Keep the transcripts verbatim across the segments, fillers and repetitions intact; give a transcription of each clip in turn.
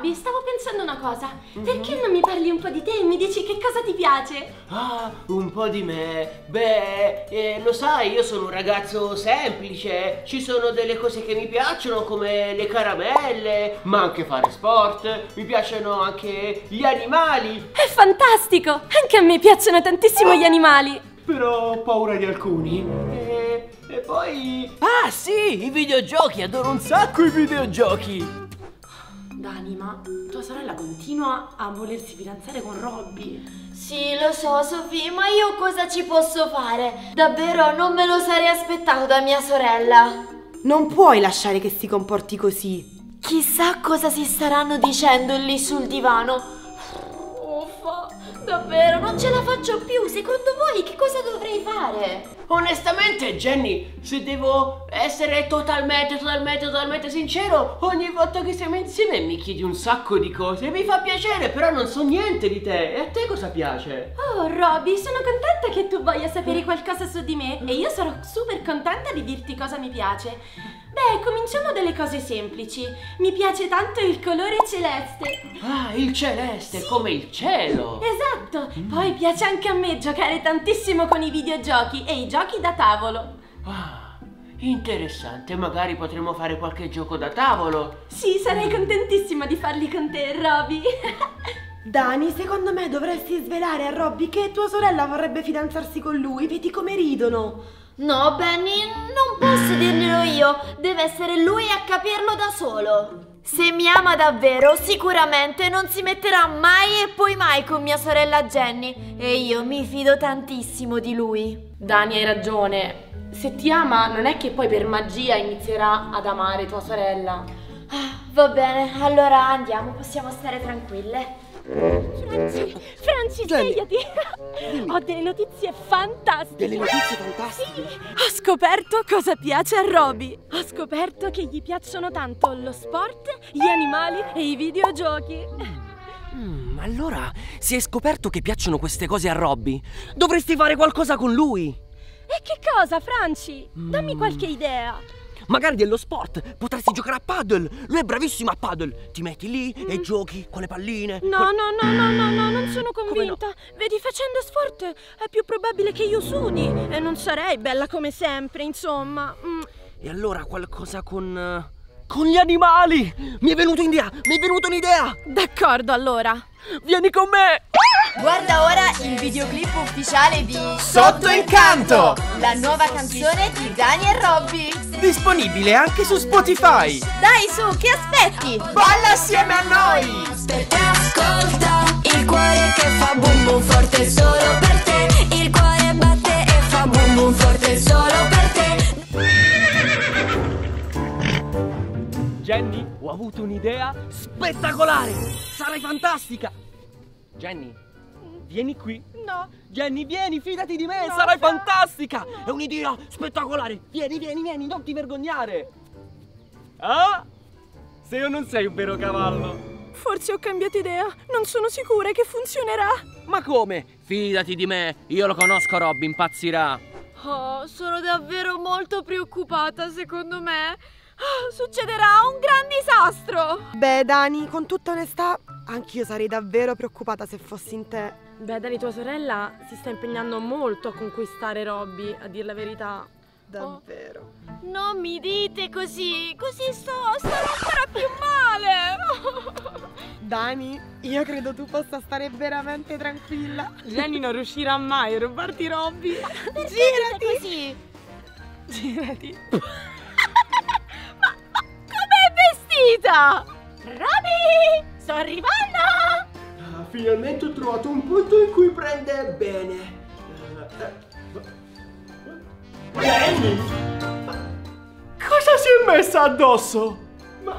Robby, stavo pensando una cosa. Mm-hmm. Perché non mi parli un po' di te e mi dici che cosa ti piace? Ah, un po' di me. Beh, eh, lo sai, io sono un ragazzo semplice. Ci sono delle cose che mi piacciono, come le caramelle, ma anche fare sport. Mi piacciono anche gli animali. È fantastico! Anche a me piacciono tantissimo gli animali. Però ho paura di alcuni. E, e poi... Ah sì, i videogiochi, adoro un sacco i videogiochi. Dani, ma tua sorella continua a volersi fidanzare con Robby. Sì, lo so, Sofì, ma io cosa ci posso fare? Davvero non me lo sarei aspettato da mia sorella. Non puoi lasciare che si comporti così. Chissà cosa si staranno dicendo lì sul divano. Uffa, davvero non ce la faccio più. Secondo voi che cosa dovrei fare? Onestamente, Jenny, se devo essere totalmente, totalmente, totalmente sincero, ogni volta che siamo insieme mi chiedi un sacco di cose. Mi fa piacere, però non so niente di te. E a te cosa piace? Oh, Robby, sono contenta che tu voglia sapere qualcosa su di me e io sarò super contenta di dirti cosa mi piace. Beh, cominciamo dalle cose semplici. Mi piace tanto il colore celeste. Ah, il celeste, sì, come il cielo. Esatto. Mm. Poi piace anche a me giocare tantissimo con i videogiochi e i giochi da tavolo. Ah, interessante. Magari potremmo fare qualche gioco da tavolo. Sì, sarei contentissima di farli con te, Robby. Dani, secondo me dovresti svelare a Robby che tua sorella vorrebbe fidanzarsi con lui. Vedi come ridono. No, Benny, non posso dirglielo io. Deve essere lui a capirlo da solo. Se mi ama davvero, sicuramente non si metterà mai e poi mai con mia sorella Jenny. E io mi fido tantissimo di lui. Dani, hai ragione. Se ti ama, non è che poi per magia inizierà ad amare tua sorella. Ah, va bene, allora andiamo, possiamo stare tranquille. Franci, Franci, svegliati. Ho delle notizie fantastiche. Delle notizie fantastiche? Sì. Ho scoperto cosa piace a Robby. Ho scoperto che gli piacciono tanto lo sport, gli animali e i videogiochi. Mm, allora, si è scoperto che piacciono queste cose a Robby. Dovresti fare qualcosa con lui. E che cosa, Franci? Dammi mm. qualche idea. Magari dello sport, potresti giocare a paddle. Lui è bravissimo a paddle. Ti metti lì mm. e giochi con le palline. No, con... no, no, no, no, no, non sono convinta. No? Vedi, facendo sport è più probabile che io sudi. E non sarei bella come sempre, insomma. mm. E allora qualcosa con... con gli animali. Mi è venuto un'idea, mi è venuta un'idea. D'accordo, allora vieni con me. Guarda ora il videoclip ufficiale di Sotto Incanto, la nuova canzone di Dani e Robby. Disponibile anche su Spotify. Dai, su, che aspetti? Balla assieme a noi. Per te ascolta il cuore che fa bum bum forte solo per te. Il cuore batte e fa bum bum forte solo per te. Jenny, ho avuto un'idea spettacolare. Sarai fantastica. Jenny, vieni qui. No. Jenny, vieni, fidati di me, no, sarai fra... fantastica. No. È un'idea spettacolare. Vieni, vieni, vieni, non ti vergognare. Ah? Sei o non sei un vero cavallo? Forse ho cambiato idea. Non sono sicura che funzionerà. Ma come? Fidati di me, io lo conosco, Robby, impazzirà. Oh, sono davvero molto preoccupata, secondo me. Oh, succederà un gran disastro. Beh, Dani, con tutta onestà, anch'io sarei davvero preoccupata se fossi in te. Beh, Dani, tua sorella si sta impegnando molto a conquistare Robby, a dir la verità. Davvero. Oh, non mi dite così, così sto, starò ancora più male. Dani, io credo tu possa stare veramente tranquilla. Jenny non riuscirà mai a rubarti Robby. Girati così. Girati. ma, ma com'è vestita? Robby, sto arrivando. Ah, finalmente ho trovato un punto in cui prende bene. Jenny! Cosa si è messa addosso? Ma...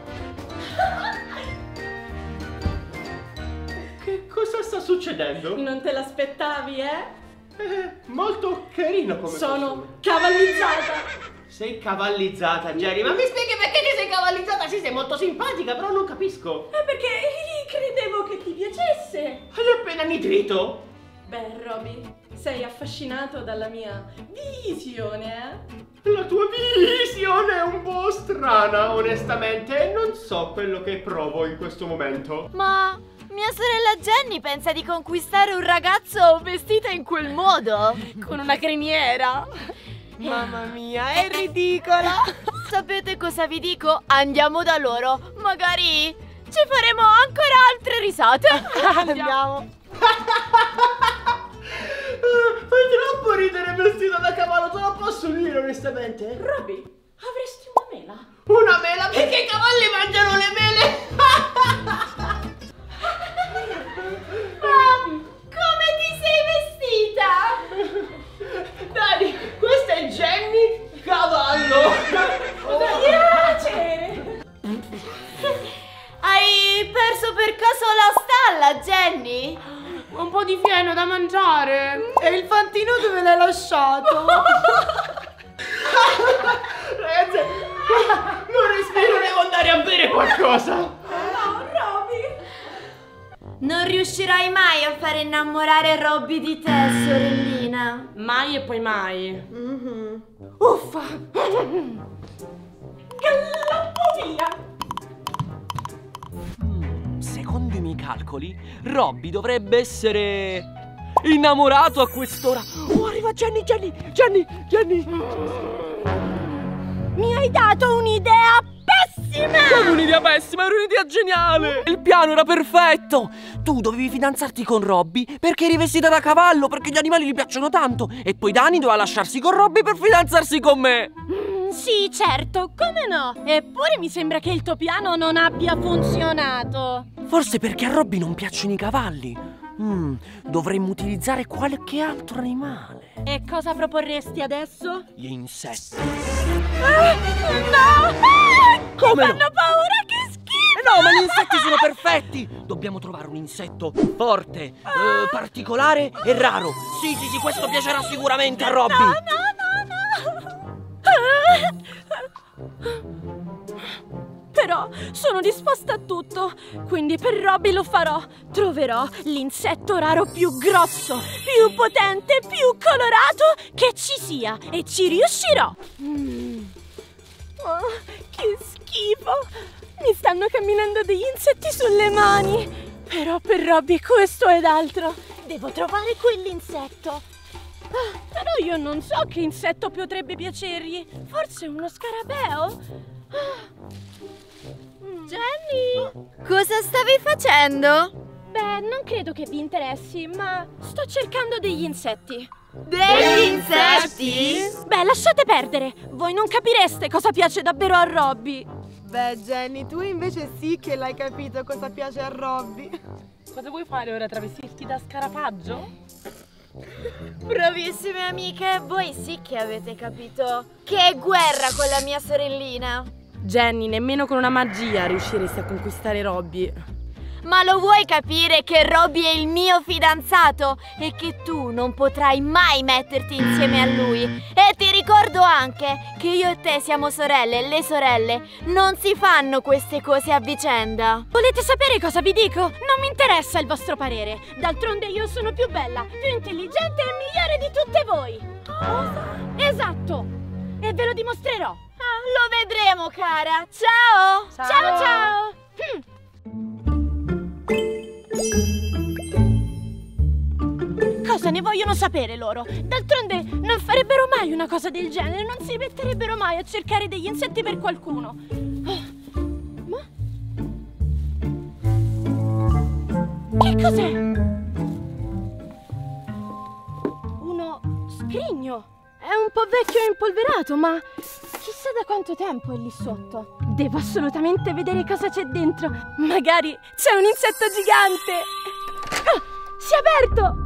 che cosa sta succedendo? Non te l'aspettavi, eh? Eh, molto carino come Sono costume. cavallizzata. Sei cavallizzata, Jenny, ma mi spieghi perché ti sei cavallizzata? Sì, sei molto simpatica, però non capisco. È perché credevo che ti piacesse. Hai appena nitrito? Beh, Robby, sei affascinato dalla mia visione, eh? La tua visione è un po' strana, onestamente. Non so quello che provo in questo momento. Ma mia sorella Jenny pensa di conquistare un ragazzo vestita in quel modo? Con una criniera. Mamma mia, è ridicola. Sapete cosa vi dico? Andiamo da loro. Magari ci faremo ancora altre risate. Andiamo. Fai troppo ridere vestita da cavallo, te lo posso dire onestamente? Robby, avresti una mela? Una mela? Perché i cavalli mangiano le mele? Come ti sei vestita? Dani, questa è Jenny Cavallo. Mi piace! Hai perso per caso la stalla, Jenny? Un po' di fieno da mangiare. E il fantino dove l'hai lasciato? Ragazzi, non respiro, devo andare a bere qualcosa. No, Robby! Non riuscirai mai a fare innamorare Robby di te, sorellina. Mai e poi mai. Mm-hmm. Uffa. Galoppo via! Secondo i miei calcoli, Robby dovrebbe essere innamorato a quest'ora. Oh, arriva Jenny, Jenny, Jenny, Jenny. Mi hai dato un'idea pessima! Come un'idea pessima, era un'idea geniale. Il piano era perfetto. Tu dovevi fidanzarti con Robby perché eri vestita da cavallo, perché gli animali gli piacciono tanto. E poi Dani doveva lasciarsi con Robby per fidanzarsi con me. Mm, sì, certo, come no? Eppure mi sembra che il tuo piano non abbia funzionato. Forse perché a Robby non piacciono i cavalli. Mm, dovremmo utilizzare qualche altro animale. E cosa proporresti adesso? Gli insetti. Ah, no! Ah, Come mi no? fanno paura, che schifo! No, ma gli insetti sono perfetti! Dobbiamo trovare un insetto forte, eh, particolare e raro. Sì, sì, sì, questo piacerà sicuramente a Robby. No, no, no, no! Però sono disposta a tutto, quindi per Robby lo farò. Troverò l'insetto raro più grosso, più potente, più colorato che ci sia e ci riuscirò. Mm. Oh, che schifo! Mi stanno camminando degli insetti sulle mani. Però per Robby questo ed altro. Devo trovare quell'insetto. Ah, però io non so che insetto potrebbe piacergli. Forse uno scarabeo? Ah. Jenny! Cosa stavi facendo? Beh, non credo che vi interessi, ma sto cercando degli insetti. Degli insetti? Beh, lasciate perdere. Voi non capireste cosa piace davvero a Robby. Beh, Jenny, tu invece sì che l'hai capito cosa piace a Robby. Cosa vuoi fare ora? Travestirti da scarafaggio? Bravissime amiche, voi sì che avete capito. Che guerra con la mia sorellina. Jenny, nemmeno con una magia riusciresti a conquistare Robby. Ma lo vuoi capire che Robby è il mio fidanzato e che tu non potrai mai metterti insieme a lui? E ti ricordo anche che io e te siamo sorelle e le sorelle non si fanno queste cose a vicenda. Volete sapere cosa vi dico? Non mi interessa il vostro parere. D'altronde io sono più bella, più intelligente e migliore di tutte voi. Cosa? Esatto. E ve lo dimostrerò. Ah, lo vedremo, cara. Ciao! Ciao, Ciao, ciao! Hm. Cosa ne vogliono sapere loro? D'altronde non farebbero mai una cosa del genere, non si metterebbero mai a cercare degli insetti per qualcuno. Oh, ma? Che cos'è? Uno scrigno. È un po' vecchio e impolverato, ma chissà da quanto tempo è lì sotto. Devo assolutamente vedere cosa c'è dentro. Magari c'è un insetto gigante. Ah, si è aperto!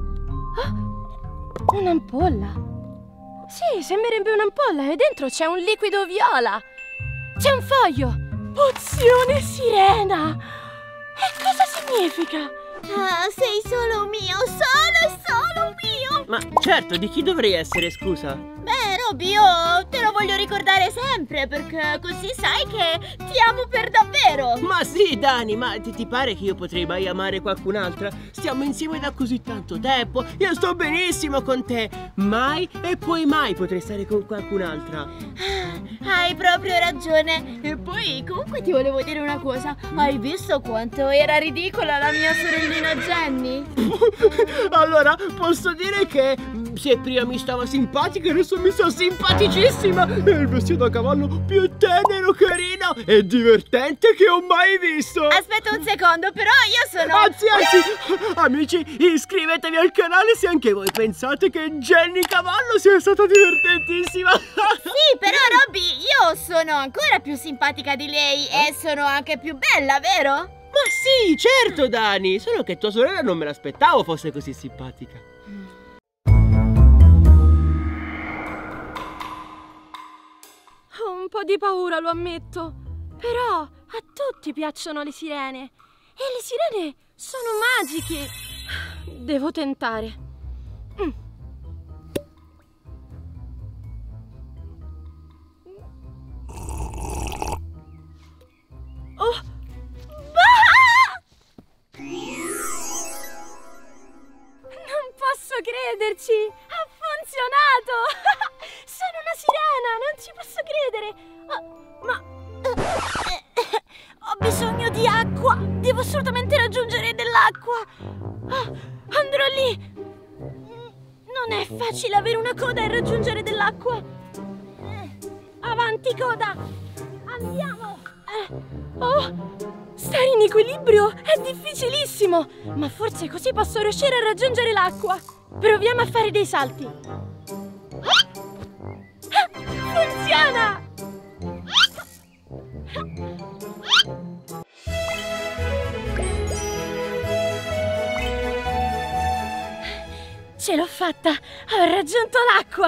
Ah, un'ampolla. Sì, sembrerebbe un'ampolla e dentro c'è un liquido viola. C'è un foglio. Pozione sirena. E cosa significa? Ah, sei solo mio, solo e solo mio. Ma certo, di chi dovrei essere, scusa? Beh, Robby, io te lo voglio ricordare sempre, perché così sai che ti amo per davvero. Ma sì, Dani, ma ti, ti pare che io potrei mai amare qualcun'altra? Stiamo insieme da così tanto tempo, io sto benissimo con te. Mai e poi mai potrei stare con qualcun'altra. Hai proprio ragione. E poi comunque ti volevo dire una cosa. Hai visto quanto era ridicola la mia sorellina Jenny? Allora, posso dire che se prima mi stava simpatica, adesso mi sta simpaticissima. È il vestito a cavallo più tenero, carino e divertente che ho mai visto. Aspetta un secondo, però io sono... Anzi, anzi, amici, iscrivetevi al canale se anche voi pensate che Jenny Cavallo sia stata divertentissima. Sì, però Robby, io sono ancora più simpatica di lei e sono anche più bella, vero? Ma sì, certo, Dani. Solo che tua sorella non me l'aspettavo fosse così simpatica. Ho un po' di paura, lo ammetto. Però a tutti piacciono le sirene. E le sirene sono magiche. Devo tentare. Mm. Oh! Non posso crederci! Ha funzionato! Sono una sirena, non ci posso credere! Oh, ma... Ho bisogno di acqua! Devo assolutamente raggiungere dell'acqua! Oh, andrò lì! Non è facile avere una coda e raggiungere dell'acqua! Avanti, coda! Andiamo! Oh! Stare in equilibrio è difficilissimo! Ma forse così posso riuscire a raggiungere l'acqua! Proviamo a fare dei salti! Ah, funziona! Ce l'ho fatta! Ho raggiunto l'acqua!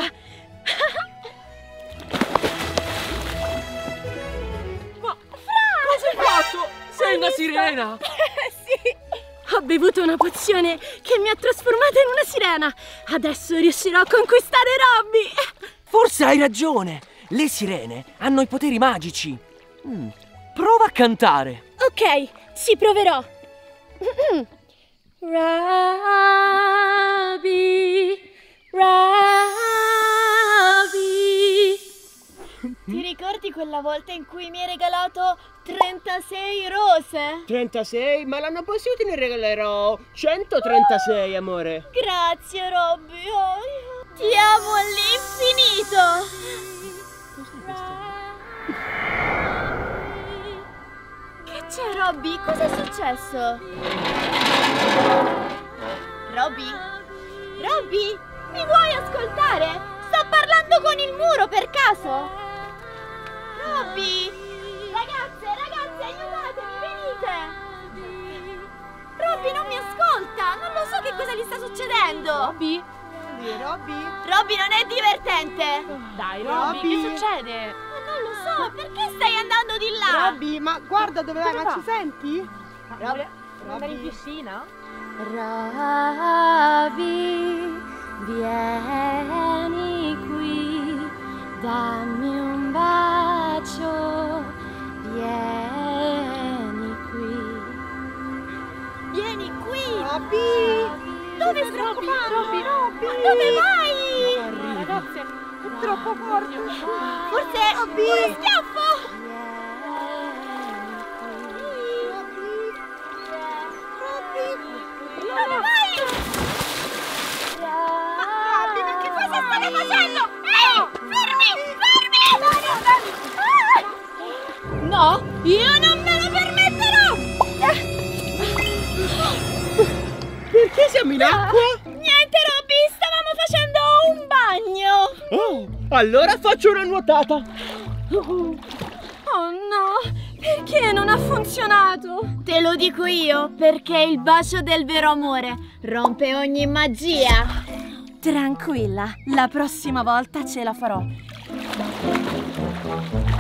Ma cosa hai fatto? Sei una sirena! Sì! Ho bevuto una pozione che mi ha trasformata in una sirena! Adesso riuscirò a conquistare Robby! Forse hai ragione! Le sirene hanno i poteri magici! Mm, prova a cantare! Ok, ci proverò! Robby, Robby. Ti ricordi quella volta in cui mi hai regalato trentasei rose? trentasei? Ma l'anno prossimo te ne regalerò centotrentasei, amore. Grazie, Robby. Oh, ti amo all'infinito. Che c'è, Robby? Cosa è successo? Robby? Robby? Mi vuoi ascoltare? Sto parlando con il muro, per caso? Robby! Ragazze, ragazze, aiutatemi, venite! Robby non mi ascolta! Non lo so che cosa gli sta succedendo! Robby? Robby? Robby, non è divertente! Dai, Robby, Che succede? Ma non lo so, perché stai andando di là? Robby, ma guarda dove vai, ma ci senti? Robby, Robby. in piscina? Robby, vieni qui, dammi un bacio, vieni qui. Vieni qui! Robby! Dove Sei troppo Robby? forte, Robby, Robby! Ma dove vai? Ragazze, è troppo forte! Forse Robby! uno schiaffo! Dove vai? Robby, ma che cosa state facendo? Ehi, fermi, fermi! No, io non me lo permetterò! Perché siamo in acqua? Niente, Robby, stavamo facendo un bagno! Oh, allora faccio una nuotata. Oh no! Perché non ha funzionato? Te lo dico io, perché il bacio del vero amore rompe ogni magia. Tranquilla, la prossima volta ce la farò.